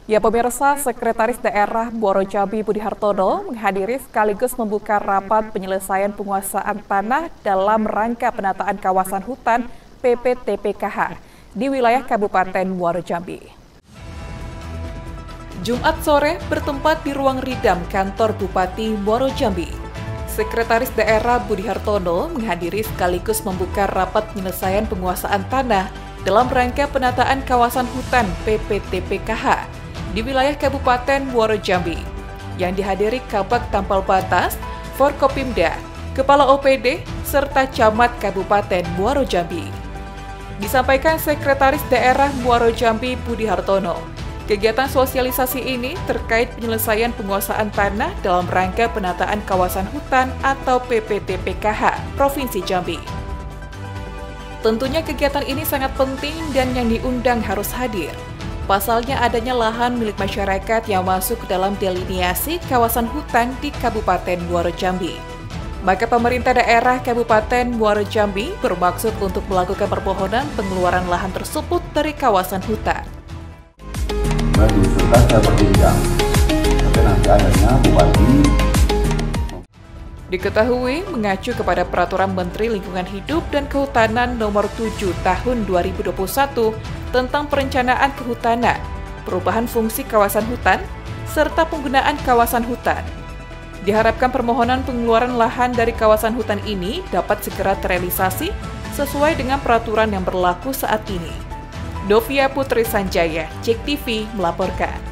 Ya pemirsa, Sekretaris Daerah Muaro Jambi Budi Hartono menghadiri sekaligus membuka rapat penyelesaian penguasaan tanah dalam rangka penataan kawasan hutan PPTPKH di wilayah Kabupaten Muaro Jambi. Jumat sore bertempat di ruang Ridam kantor Bupati Muaro Jambi. Sekretaris Daerah Budi Hartono menghadiri sekaligus membuka rapat penyelesaian penguasaan tanah dalam rangka penataan kawasan hutan PPTPKH di wilayah Kabupaten Muaro Jambi, yang dihadiri Kabag Tampal Batas, Forkopimda, Kepala OPD, serta Camat Kabupaten Muaro Jambi. Disampaikan Sekretaris Daerah Muaro Jambi Budi Hartono, kegiatan sosialisasi ini terkait penyelesaian penguasaan tanah dalam rangka penataan kawasan hutan atau PPTPKH Provinsi Jambi. Tentunya kegiatan ini sangat penting dan yang diundang harus hadir. Pasalnya adanya lahan milik masyarakat yang masuk ke dalam deliniasi kawasan hutan di Kabupaten Muaro Jambi. Maka pemerintah daerah Kabupaten Muaro Jambi bermaksud untuk melakukan permohonan pengeluaran lahan tersebut dari kawasan hutan. Diusulkan saya berbincang, tapi nanti akhirnya Bupati. Diketahui mengacu kepada Peraturan Menteri Lingkungan Hidup dan Kehutanan Nomor 7 Tahun 2021 tentang perencanaan kehutanan, perubahan fungsi kawasan hutan, serta penggunaan kawasan hutan. Diharapkan permohonan pengeluaran lahan dari kawasan hutan ini dapat segera terrealisasi sesuai dengan peraturan yang berlaku saat ini. Dovia Putri Sanjaya, JEK TV melaporkan.